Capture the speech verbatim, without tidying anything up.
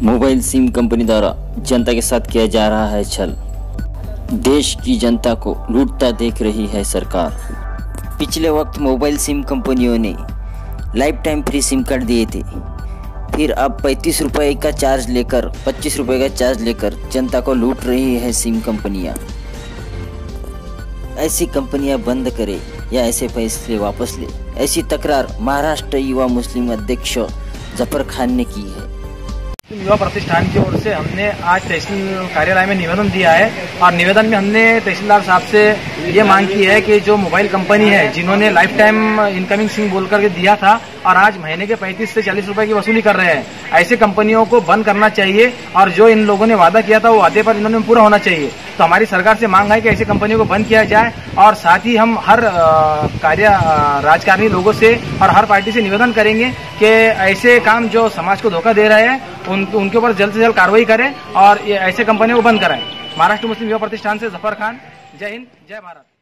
Mobile SIM company द्वारा जनता के साथ किया जा रहा है छल। देश की जनता को लूटता देख रही है सरकार। पिछले वक्त मोबाइल सिम कंपनियों ने lifetime free sim card दिए थे, फिर अब पैंतीस रुपए का चार्ज लेकर पच्चीस रुपए का चार्ज लेकर जनता को लूट रही है सिम कंपनियां। ऐसी कंपनियां बंद करे या ऐसे फैसले वापस ले, ऐसी तकरार महाराष्ट्र युवा मुस्लिम अध्यक्ष जफर खान ने की है। युवा प्रतिष्ठान की ओर से हमने आज तहसील कार्यालय में निवेदन दिया है और निवेदन में हमने तहसीलदार साहब से ये मांग की है कि जो मोबाइल कंपनी है जिन्होंने लाइफ टाइम इनकमिंग सिम बोल करके दिया था और आज महीने के पैंतीस से चालीस रुपए की वसूली कर रहे हैं, ऐसे कंपनियों को बंद करना चाहिए और जो इन लोगों ने वादा किया था वो वादे पर इन्होंने पूरा होना चाहिए। तो हमारी सरकार से मांग है कि ऐसी कंपनियों को बंद किया जाए और साथ ही हम हर कार्य राजकारणी लोगों से और हर पार्टी से निवेदन करेंगे कि ऐसे काम जो समाज को धोखा दे रहे हैं उन, उनके ऊपर जल्द से जल्द कार्रवाई करें और ऐसे कंपनियों को बंद कराएं। महाराष्ट्र मुस्लिम युवा प्रतिष्ठान से जफर खान। जय हिंद, जय भारत।